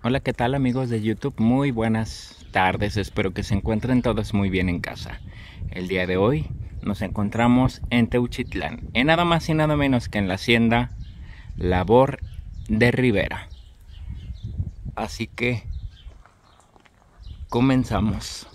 Hola, ¿qué tal amigos de YouTube? Muy buenas tardes, espero que se encuentren todos muy bien en casa. El día de hoy nos encontramos en Teuchitlán, en nada más y nada menos que en la hacienda Labor de Rivera. Así que comenzamos.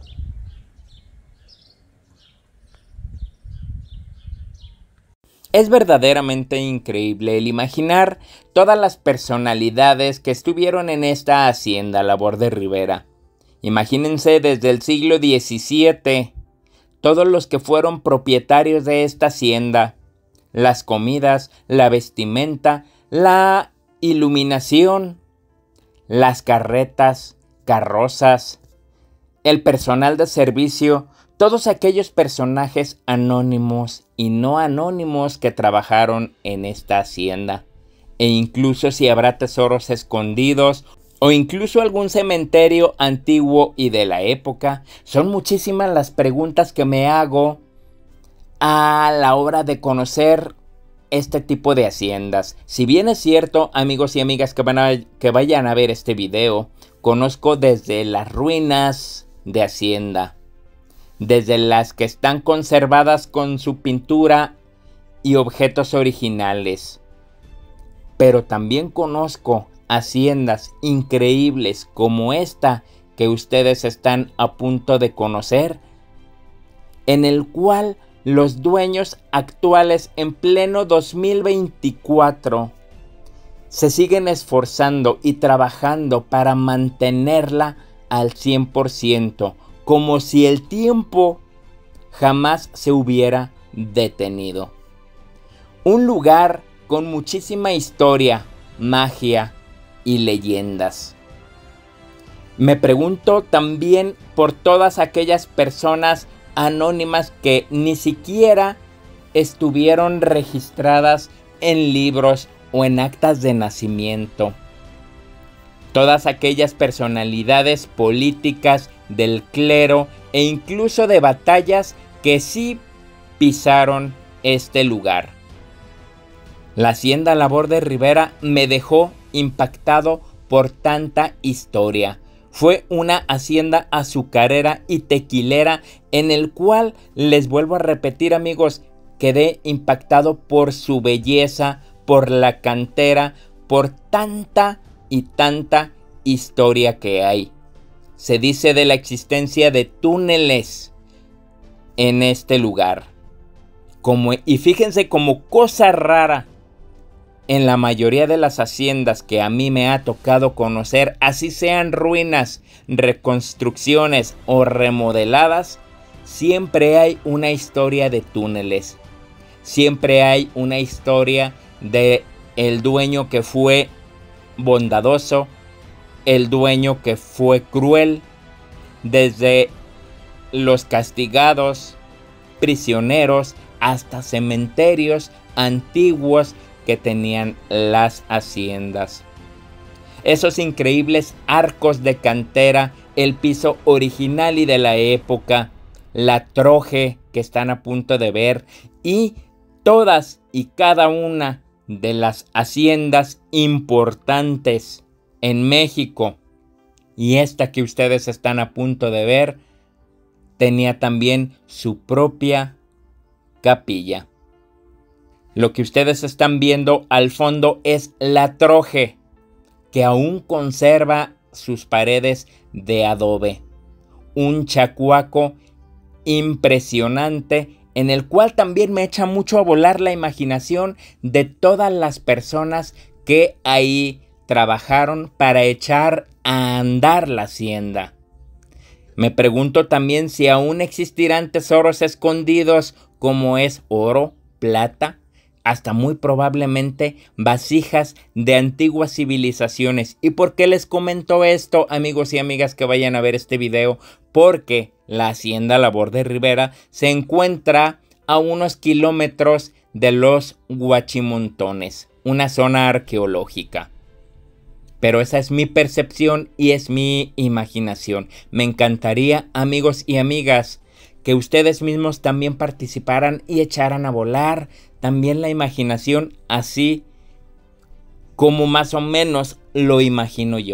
Es verdaderamente increíble el imaginar todas las personalidades que estuvieron en esta hacienda Labor de Rivera. Imagínense desde el siglo XVII, todos los que fueron propietarios de esta hacienda, las comidas, la vestimenta, la iluminación, las carretas, carrozas, el personal de servicio, todos aquellos personajes anónimos y no anónimos que trabajaron en esta hacienda. E incluso si habrá tesoros escondidos o incluso algún cementerio antiguo y de la época, son muchísimas las preguntas que me hago a la hora de conocer este tipo de haciendas. Si bien es cierto, amigos y amigas que vayan a ver este video, conozco desde las ruinas de hacienda, desde las que están conservadas con su pintura y objetos originales. Pero también conozco haciendas increíbles como esta que ustedes están a punto de conocer, en el cual los dueños actuales en pleno 2024 se siguen esforzando y trabajando para mantenerla al 100%, como si el tiempo jamás se hubiera detenido. Un lugar con muchísima historia, magia y leyendas. Me pregunto también por todas aquellas personas anónimas que ni siquiera estuvieron registradas en libros o en actas de nacimiento. Todas aquellas personalidades políticas del clero e incluso de batallas que sí pisaron este lugar. La hacienda Labor de Rivera me dejó impactado por tanta historia. Fue una hacienda azucarera y tequilera en el cual, les vuelvo a repetir amigos, quedé impactado por su belleza, por la cantera, por tanta y tanta historia que hay. Se dice de la existencia de túneles en este lugar. Y fíjense como cosa rara, en la mayoría de las haciendas que a mí me ha tocado conocer, así sean ruinas, reconstrucciones o remodeladas, siempre hay una historia de túneles. Siempre hay una historia de el dueño que fue bondadoso, el dueño que fue cruel, desde los castigados, prisioneros, hasta cementerios antiguos que tenían las haciendas. Esos increíbles arcos de cantera, el piso original y de la época, la troje que están a punto de ver y todas y cada una de las haciendas importantes en México, y esta que ustedes están a punto de ver tenía también su propia capilla. Lo que ustedes están viendo al fondo es la troje, que aún conserva sus paredes de adobe. Un chacuaco impresionante en el cual también me echa mucho a volar la imaginación de todas las personas que ahí trabajaron para echar a andar la hacienda. Me pregunto también si aún existirán tesoros escondidos como es oro, plata, hasta muy probablemente vasijas de antiguas civilizaciones. ¿Y por qué les comento esto, amigos y amigas que vayan a ver este video? Porque la hacienda Labor de Rivera se encuentra a unos kilómetros de los Huachimontones, una zona arqueológica. Pero esa es mi percepción y es mi imaginación. Me encantaría, amigos y amigas, que ustedes mismos también participaran y echaran a volar también la imaginación, así como más o menos lo imagino yo.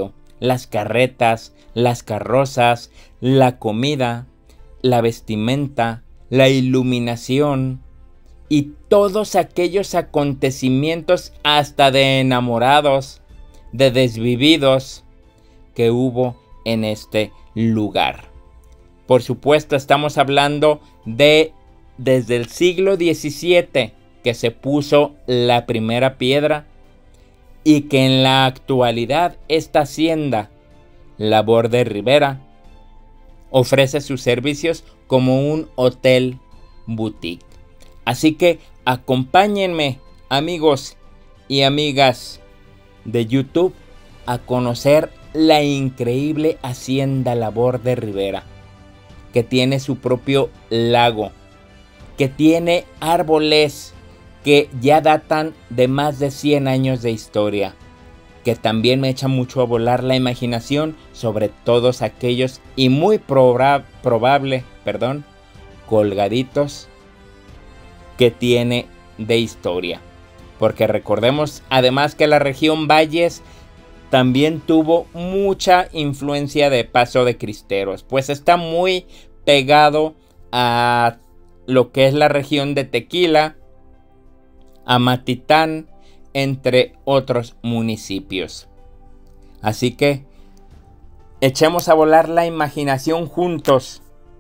las carretas, las carrozas, la comida, la vestimenta, la iluminación y todos aquellos acontecimientos hasta de enamorados, de desvividos que hubo en este lugar. Por supuesto, estamos hablando de desde el siglo XVII que se puso la primera piedra y que en la actualidad esta hacienda Labor de Rivera ofrece sus servicios como un hotel boutique. Así que acompáñenme, amigos y amigas de YouTube, a conocer la increíble hacienda Labor de Rivera, que tiene su propio lago, que tiene árboles que ya datan de más de 100 años de historia, que también me echa mucho a volar la imaginación sobre todos aquellos y muy probable, colgaditos que tiene de historia. Porque recordemos además que la región Valles también tuvo mucha influencia de paso de cristeros, pues está muy pegado a lo que es la región de Tequila, Amatitán, entre otros municipios. Así que echemos a volar la imaginación juntos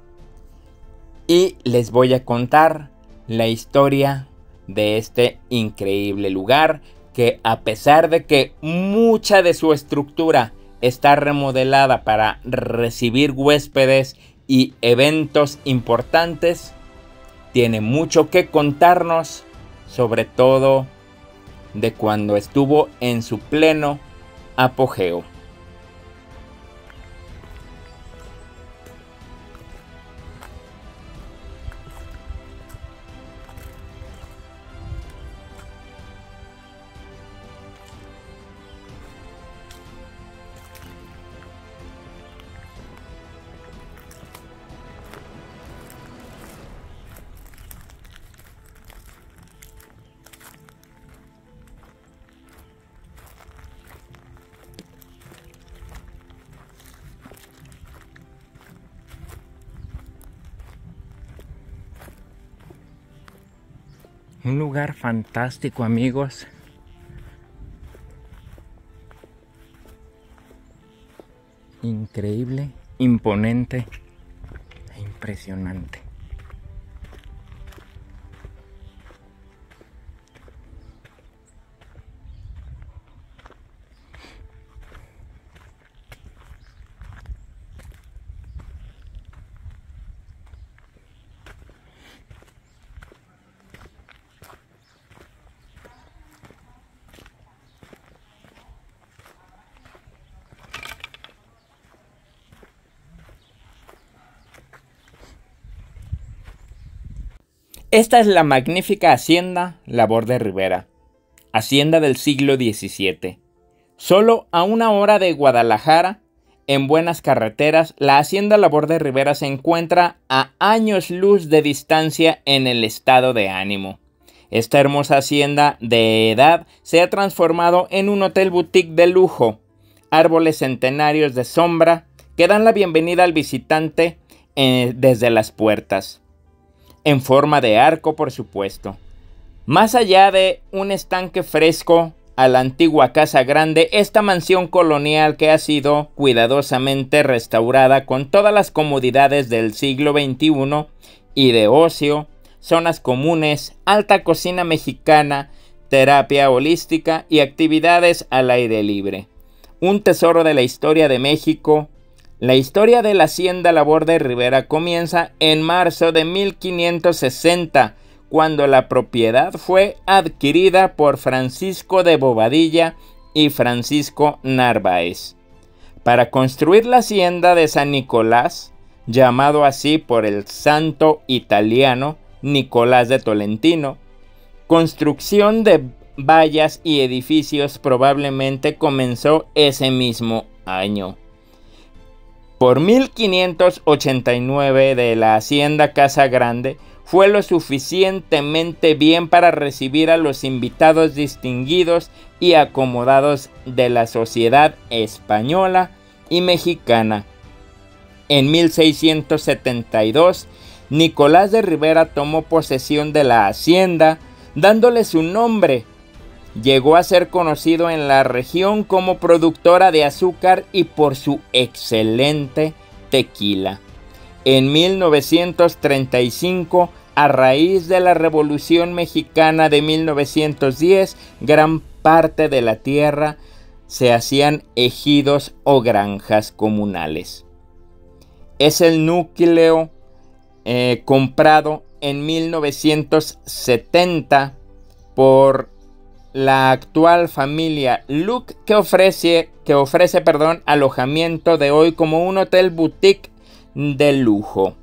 y les voy a contar la historia de este increíble lugar que, a pesar de que mucha de su estructura está remodelada para recibir huéspedes y eventos importantes, tiene mucho que contarnos, sobre todo de cuando estuvo en su pleno apogeo. Un lugar fantástico, amigos. Increíble, imponente e impresionante. Esta es la magnífica hacienda Labor de Rivera, hacienda del siglo XVII. Solo a 1 hora de Guadalajara, en buenas carreteras, la hacienda Labor de Rivera se encuentra a años luz de distancia en el estado de ánimo. Esta hermosa hacienda de edad se ha transformado en un hotel boutique de lujo. Árboles centenarios de sombra que dan la bienvenida al visitante desde las puertas, en forma de arco, por supuesto. Más allá de un estanque fresco a la antigua Casa Grande, esta mansión colonial que ha sido cuidadosamente restaurada con todas las comodidades del siglo XXI y de ocio, zonas comunes, alta cocina mexicana, terapia holística y actividades al aire libre. Un tesoro de la historia de México. La historia de la hacienda Labor de Rivera comienza en marzo de 1560, cuando la propiedad fue adquirida por Francisco de Bobadilla y Francisco Narváez. Para construir la hacienda de San Nicolás, llamado así por el santo italiano Nicolás de Tolentino, construcción de vallas y edificios probablemente comenzó ese mismo año. Por 1589 de la hacienda Casa Grande fue lo suficientemente bien para recibir a los invitados distinguidos y acomodados de la sociedad española y mexicana. En 1672, Nicolás de Rivera tomó posesión de la hacienda, dándole su nombre. Llegó a ser conocido en la región como productora de azúcar y por su excelente tequila. En 1935, a raíz de la Revolución Mexicana de 1910, gran parte de la tierra se hacían ejidos o granjas comunales. Es el núcleo comprado en 1970 por la actual familia Luc, que ofrece alojamiento de hoy como un hotel boutique de lujo.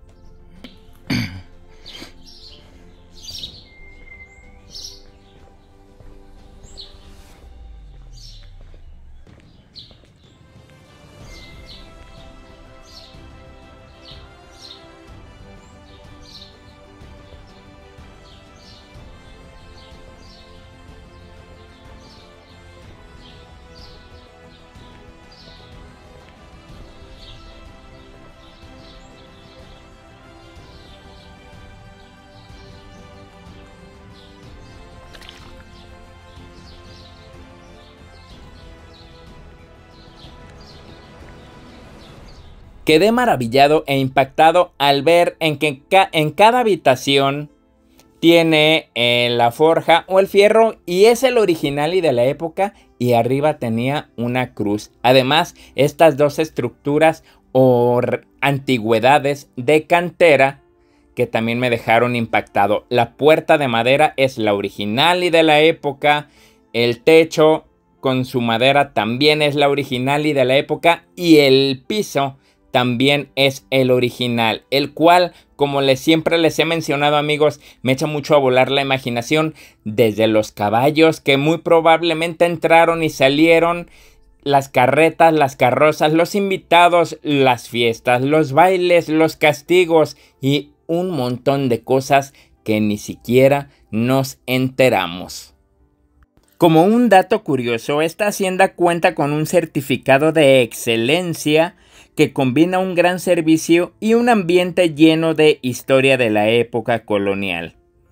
Quedé maravillado e impactado al ver en que en cada habitación tiene la forja o el fierro, y es el original y de la época, y arriba tenía una cruz. Además, estas dos estructuras o antigüedades de cantera que también me dejaron impactado. La puerta de madera es la original y de la época. El techo con su madera también es la original y de la época, y el piso también es el original, el cual, como siempre les he mencionado, amigos, me echa mucho a volar la imaginación, desde los caballos que muy probablemente entraron y salieron, las carretas, las carrozas, los invitados, las fiestas, los bailes, los castigos y un montón de cosas que ni siquiera nos enteramos. Como un dato curioso, esta hacienda cuenta con un certificado de excelencia que combina un gran servicio y un ambiente lleno de historia de la época colonial.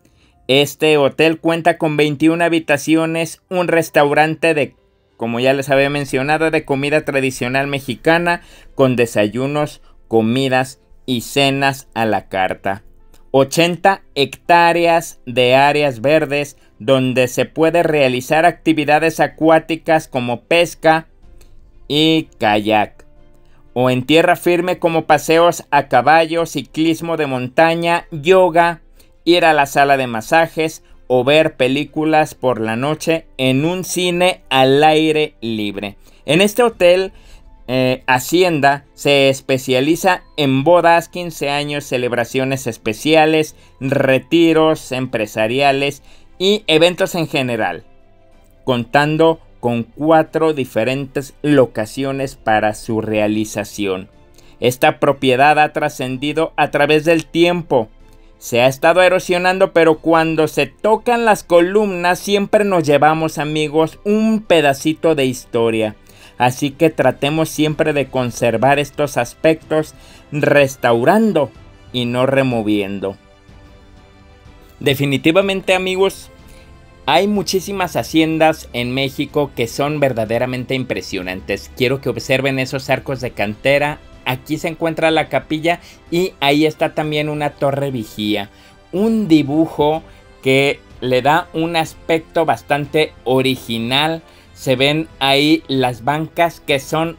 Este hotel cuenta con 21 habitaciones, un restaurante como ya les había mencionado, de comida tradicional mexicana, con desayunos, comidas y cenas a la carta. 80 hectáreas de áreas verdes donde se puede realizar actividades acuáticas como pesca y kayak, o en tierra firme como paseos a caballo, ciclismo de montaña, yoga, ir a la sala de masajes o ver películas por la noche en un cine al aire libre. En este hotel Hacienda se especializa en bodas, 15 años, celebraciones especiales, retiros empresariales y eventos en general, contando con 4 diferentes locaciones para su realización. Esta propiedad ha trascendido a través del tiempo. Se ha estado erosionando, pero cuando se tocan las columnas siempre nos llevamos, amigos, un pedacito de historia. Así que tratemos siempre de conservar estos aspectos, restaurando y no removiendo. Definitivamente, amigos, hay muchísimas haciendas en México que son verdaderamente impresionantes. Quiero que observen esos arcos de cantera. Aquí se encuentra la capilla y ahí está también una torre vigía. Un dibujo que le da un aspecto bastante original. Se ven ahí las bancas que son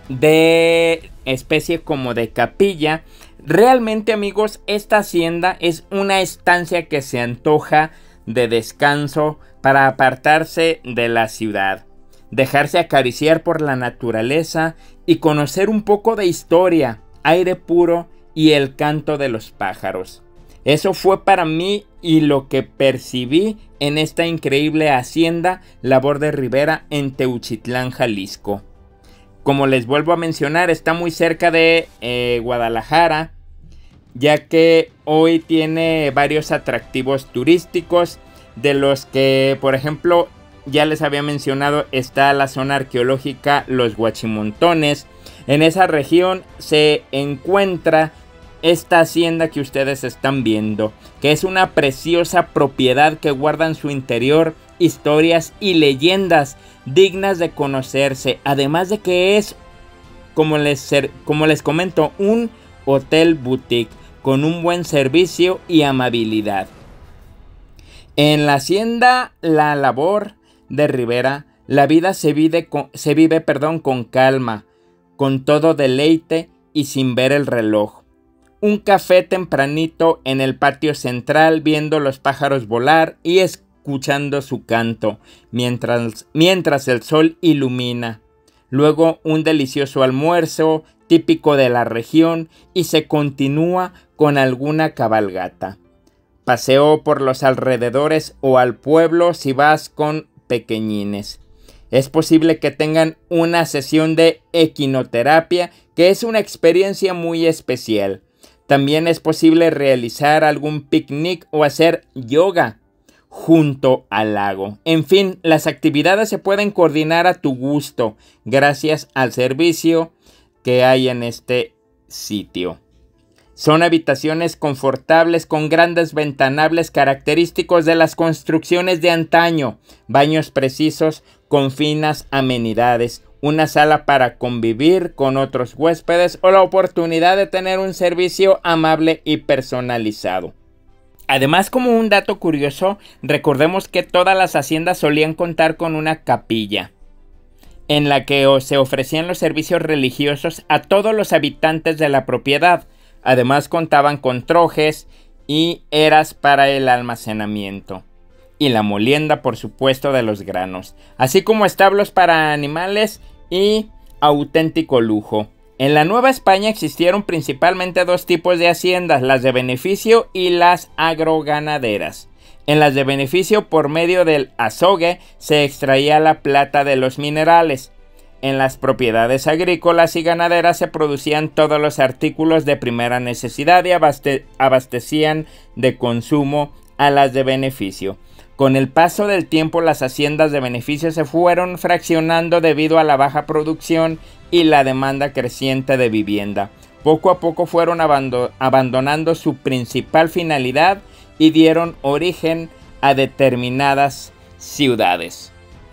de especie como de capilla. Realmente, amigos, esta hacienda es una estancia que se antoja de descanso para apartarse de la ciudad, dejarse acariciar por la naturaleza y conocer un poco de historia, aire puro y el canto de los pájaros. Eso fue para mí y lo que percibí en esta increíble hacienda Labor de Rivera en Teuchitlán, Jalisco. Como les vuelvo a mencionar, está muy cerca de Guadalajara, ya que hoy tiene varios atractivos turísticos, de los que, por ejemplo, ya les había mencionado, está la zona arqueológica Los Huachimontones. En esa región se encuentra esta hacienda que ustedes están viendo, que es una preciosa propiedad que guarda en su interior historias y leyendas dignas de conocerse, además de que es, como les comento, un hotel boutique con un buen servicio y amabilidad. En la hacienda La Labor de Rivera, la vida se vive con calma, con todo deleite y sin ver el reloj. Un café tempranito en el patio central, viendo los pájaros volar y escuchando su canto, mientras el sol ilumina. Luego un delicioso almuerzo típico de la región y se continúa con alguna cabalgata. Paseo por los alrededores o al pueblo si vas con pequeñines. Es posible que tengan una sesión de equinoterapia, que es una experiencia muy especial. También es posible realizar algún picnic o hacer yoga junto al lago. En fin, las actividades se pueden coordinar a tu gusto gracias al servicio que hay en este sitio. Son habitaciones confortables con grandes ventanales característicos de las construcciones de antaño, baños precisos con finas amenidades, una sala para convivir con otros huéspedes o la oportunidad de tener un servicio amable y personalizado. Además, como un dato curioso, recordemos que todas las haciendas solían contar con una capilla, en la que se ofrecían los servicios religiosos a todos los habitantes de la propiedad. Además contaban con trojes y eras para el almacenamiento. Y la molienda, por supuesto, de los granos. Así como establos para animales y auténtico lujo. En la Nueva España existieron principalmente dos tipos de haciendas, las de beneficio y las agroganaderas. En las de beneficio, por medio del azogue, se extraía la plata de los minerales. En las propiedades agrícolas y ganaderas se producían todos los artículos de primera necesidad y abastecían de consumo a las de beneficio. Con el paso del tiempo, las haciendas de beneficio se fueron fraccionando debido a la baja producción y la demanda creciente de vivienda. Poco a poco fueron abandonando su principal finalidad y dieron origen a determinadas ciudades.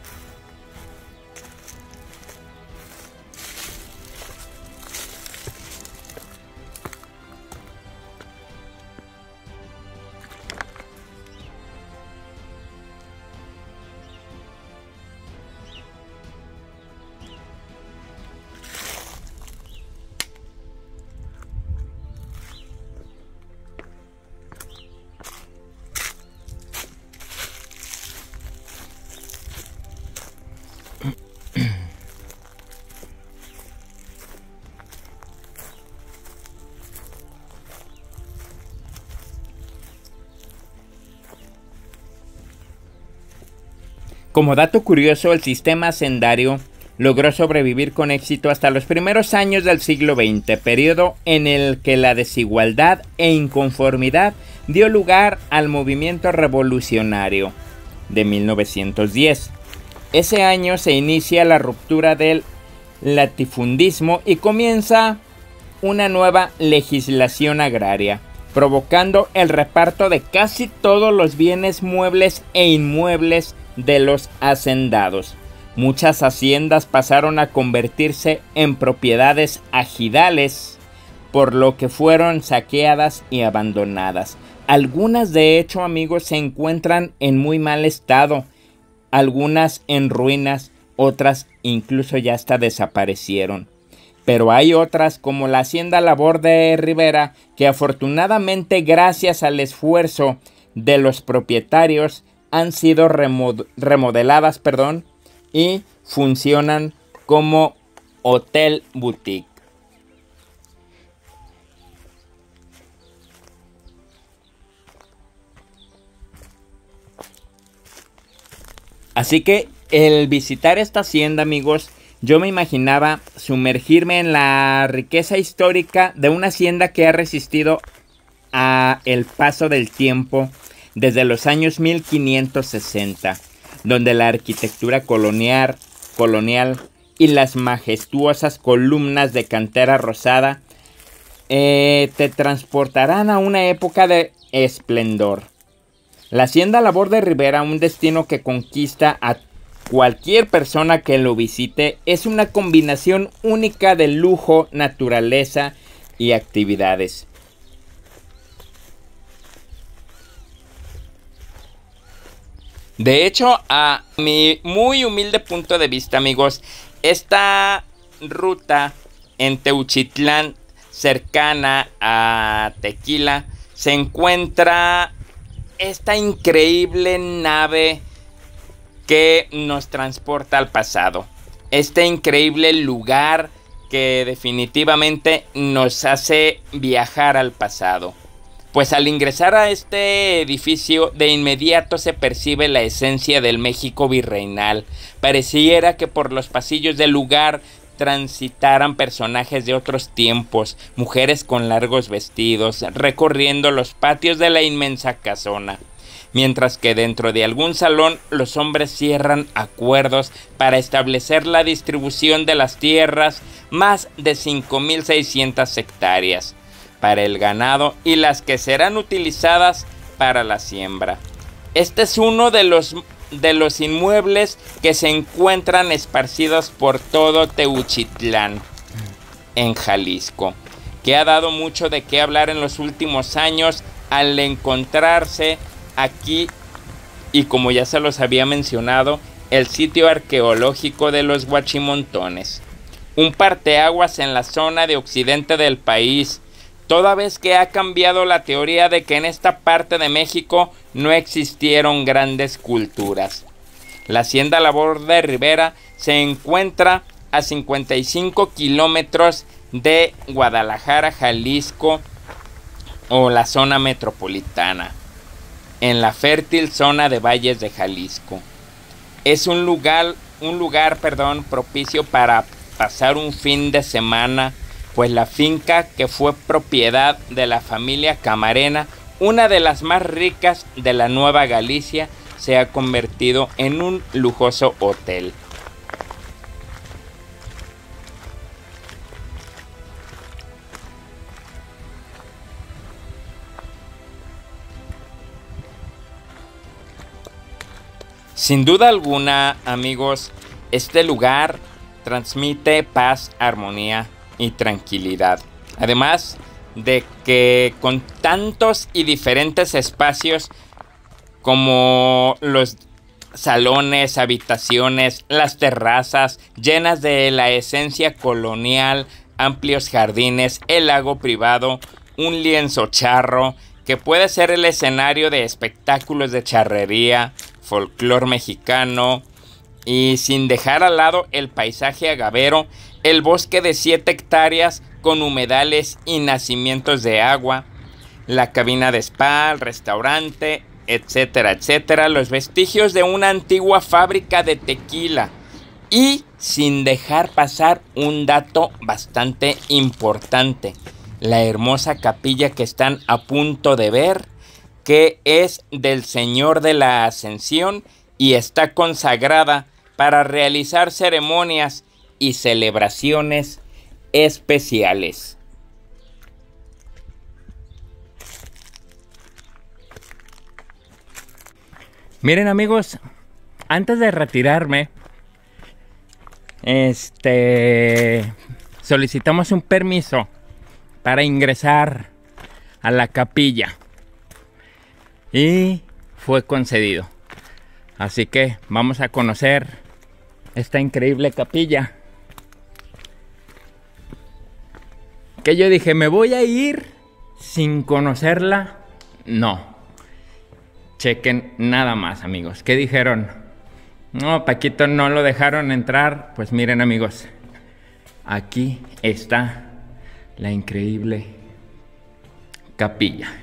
Como dato curioso, el sistema hacendario logró sobrevivir con éxito hasta los primeros años del siglo XX, periodo en el que la desigualdad e inconformidad dio lugar al movimiento revolucionario de 1910. Ese año se inicia la ruptura del latifundismo y comienza una nueva legislación agraria, provocando el reparto de casi todos los bienes muebles e inmuebles de los hacendados. Muchas haciendas pasaron a convertirse en propiedades ejidales, por lo que fueron saqueadas y abandonadas. Algunas, de hecho, amigos, se encuentran en muy mal estado, algunas en ruinas, otras incluso ya hasta desaparecieron. Pero hay otras, como la hacienda Labor de Rivera, que afortunadamente, gracias al esfuerzo de los propietarios, han sido remodeladas, y funcionan como hotel boutique. Así que el visitar esta hacienda, amigos, yo me imaginaba sumergirme en la riqueza histórica de una hacienda que ha resistido a el paso del tiempo desde los años 1560. donde la arquitectura colonial y las majestuosas columnas de cantera rosada te transportarán a una época de esplendor. La Hacienda Labor de Ribera, un destino que conquista a cualquier persona que lo visite, es una combinación única de lujo, naturaleza y actividades. De hecho, a mi muy humilde punto de vista, amigos, esta ruta en Teuchitlán, cercana a Tequila, se encuentra esta increíble nave que nos transporta al pasado. Este increíble lugar que definitivamente nos hace viajar al pasado. Pues al ingresar a este edificio, de inmediato se percibe la esencia del México virreinal. Pareciera que por los pasillos del lugar transitaran personajes de otros tiempos, mujeres con largos vestidos, recorriendo los patios de la inmensa casona. Mientras que dentro de algún salón los hombres cierran acuerdos para establecer la distribución de las tierras, más de 5.600 hectáreas, para el ganado y las que serán utilizadas para la siembra. Este es uno de los inmuebles que se encuentran esparcidos por todo Teuchitlán, en Jalisco, que ha dado mucho de qué hablar en los últimos años al encontrarse aquí, y como ya se los había mencionado, el sitio arqueológico de los Huachimontones, un parteaguas en la zona de occidente del país, toda vez que ha cambiado la teoría de que en esta parte de México no existieron grandes culturas. La Hacienda Labor de Ribera se encuentra a 55 kilómetros de Guadalajara, Jalisco, o la zona metropolitana, en la fértil zona de Valles de Jalisco. Es un lugar propicio para pasar un fin de semana, pues la finca, que fue propiedad de la familia Camarena, una de las más ricas de la Nueva Galicia, se ha convertido en un lujoso hotel. Sin duda alguna, amigos, este lugar transmite paz, armonía y tranquilidad. Además de que con tantos y diferentes espacios como los salones, habitaciones, las terrazas llenas de la esencia colonial, amplios jardines, el lago privado, un lienzo charro que puede ser el escenario de espectáculos de charrería, folclor mexicano, y sin dejar al lado el paisaje agavero, el bosque de 7 hectáreas con humedales y nacimientos de agua, la cabina de spa, el restaurante, etcétera, etcétera, los vestigios de una antigua fábrica de tequila, y sin dejar pasar un dato bastante importante, la hermosa capilla que están a punto de ver, que es del Señor de la Ascensión y está consagrada para realizar ceremonias y celebraciones especiales. Miren, amigos, antes de retirarme, solicitamos un permiso para ingresar a la capilla y fue concedido. Así que vamos a conocer esta increíble capilla, que yo dije, ¿me voy a ir sin conocerla? No. Chequen nada más, amigos. ¿Qué dijeron? No, Paquito no lo dejaron entrar. Pues miren, amigos, aquí está la increíble capilla.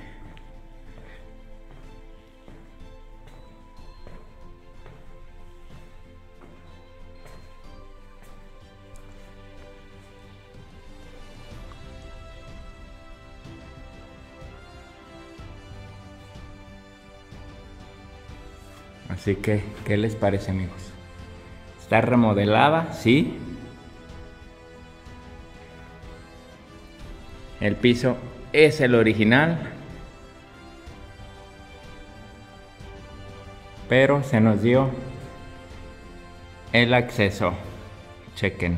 Así que, ¿qué les parece, amigos? Está remodelada, sí. El piso es el original, pero se nos dio el acceso. Chequen.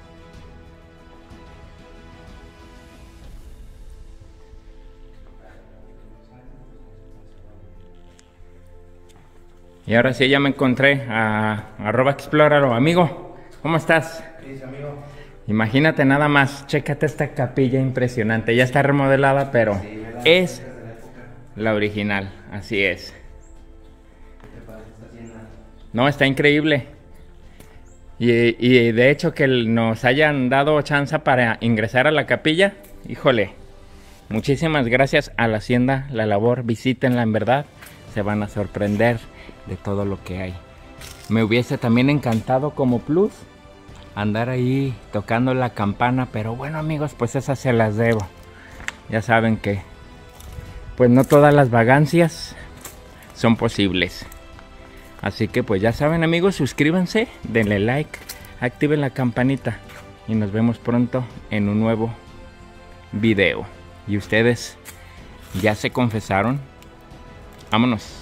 Y ahora sí, ya me encontré a @explóralo. Amigo, ¿cómo estás? Sí, amigo. Imagínate nada más, chécate esta capilla impresionante. Ya está remodelada, pero Sí, es de la época. la original, así es. ¿Qué te parece esta hacienda? No, está increíble. Y de hecho que nos hayan dado chance para ingresar a la capilla, híjole, muchísimas gracias a la hacienda, la labor, visítenla en verdad, se van a sorprender de todo lo que hay. Me hubiese también encantado como plus andar ahí tocando la campana, pero bueno amigos, pues esas se las debo. Ya saben que pues no todas las vagancias son posibles. Así que pues ya saben amigos, suscríbanse, denle like, activen la campanita y nos vemos pronto en un nuevo video. ¿Y ustedes ya se confesaron? Vámonos.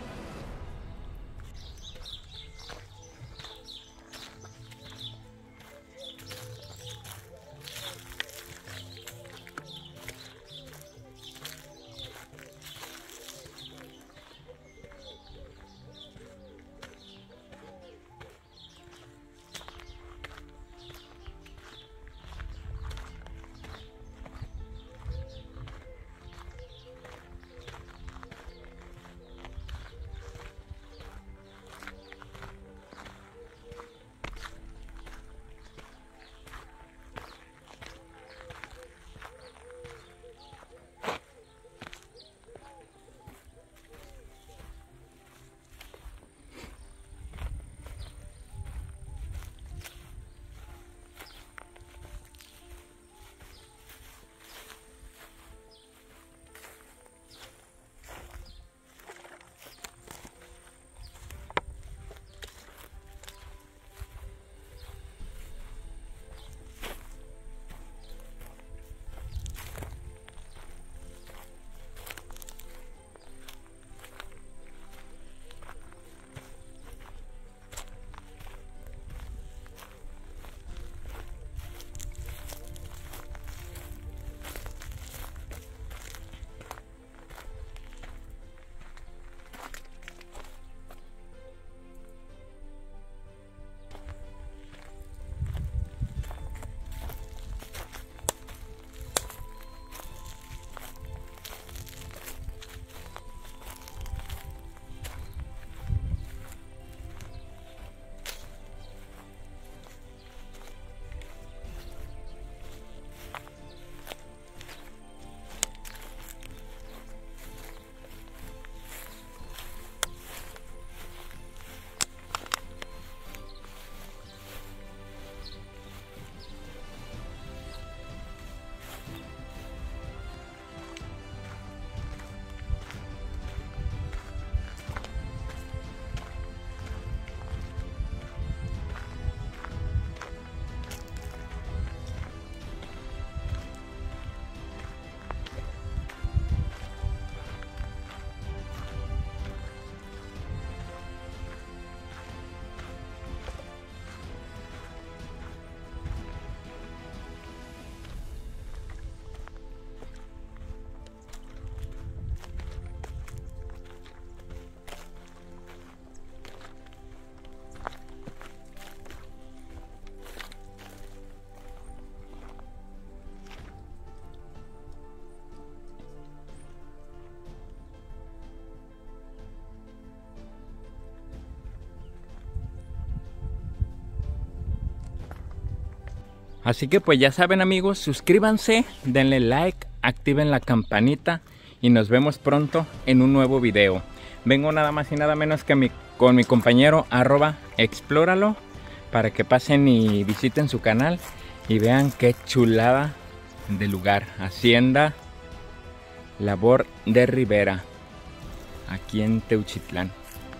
Así que pues ya saben amigos, suscríbanse, denle like, activen la campanita y nos vemos pronto en un nuevo video. Vengo nada más y nada menos que con mi compañero @explóralo para que pasen y visiten su canal y vean qué chulada de lugar. Hacienda Labor de Rivera, aquí en Teuchitlán.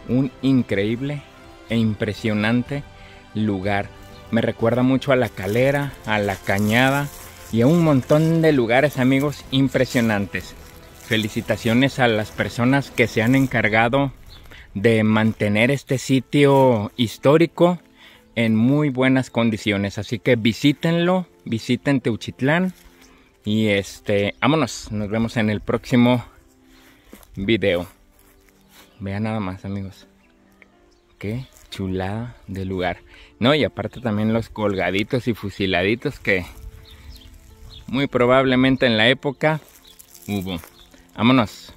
Un increíble e impresionante lugar. Me recuerda mucho a La Calera, a La Cañada y a un montón de lugares, amigos, impresionantes. Felicitaciones a las personas que se han encargado de mantener este sitio histórico en muy buenas condiciones. Así que visítenlo, visiten Teuchitlán y vámonos, nos vemos en el próximo video. Vean nada más, amigos, qué chulada de lugar. No, y aparte también los colgaditos y fusiladitos que muy probablemente en la época hubo. Vámonos.